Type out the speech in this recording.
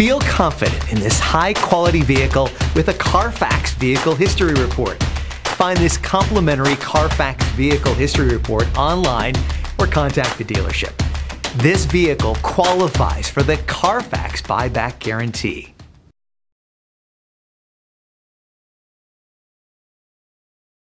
Feel confident in this high-quality vehicle with a CARFAX Vehicle History Report. Find this complimentary CARFAX Vehicle History Report online or contact the dealership. This vehicle qualifies for the CARFAX Buyback Guarantee.